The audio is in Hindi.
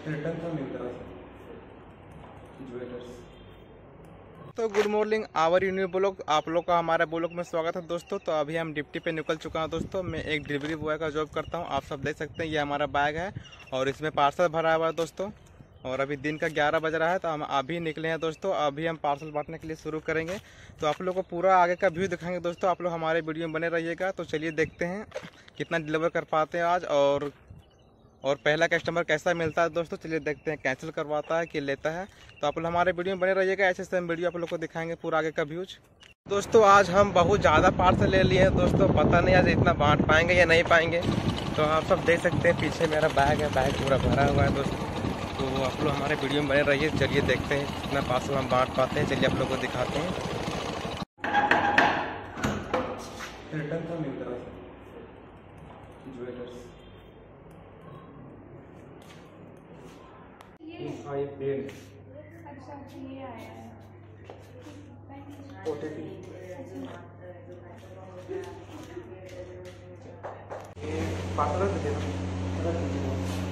रिटर्न था मिंत्रा से ज्वेलर्स। तो good morning our new blog, आप लोग का हमारे ब्लॉग में स्वागत है दोस्तों। तो अभी हम ड्यूटी पे निकल चुका हूं दोस्तों। मैं एक डिलीवरी बॉय का जॉब करता हूं। आप सब देख सकते हैं ये हमारा बैग है और इसमें पार्सल भरा हुआ है दोस्तों। और अभी दिन का 11 बज रहा है तो हम अभी निकले हैं दोस्तों। अभी हम पार्सल बांटने के लिए शुरू करेंगे। तो आप लोग को पूरा आगे का व्यू दिखाएंगे दोस्तों। आप लोग हमारे वीडियो में बने रहिएगा। तो चलिए देखते हैं कितना डिलीवर कर पाते हैं आज और पहला कस्टमर कैसा मिलता है दोस्तों। चलिए देखते हैं कैंसिल करवाता है कि लेता है। तो आप लोग हमारे वीडियो में बने रहिएगा। ऐसे से हम वीडियो आप लोग को दिखाएंगे पूरा आगे का व्यूज। दोस्तों आज हम बहुत ज़्यादा पार्सल ले लिए हैं दोस्तों। पता नहीं आज इतना बांट पाएंगे या नहीं पाएंगे। तो आप सब देख सकते हैं पीछे मेरा बैग है, बैग पूरा भरा हुआ है दोस्तों। तो आप लोग हमारे वीडियो में बने रहिए। चलिए देखते हैं कितना पार्सल हम बांट पाते हैं। चलिए आप लोग को दिखाते हैं। रिटर्न था मिंत्रा से ज्वेलर्स। आई पेन अच्छा ये आया है ओटीपी। ये पार्सल दे देना।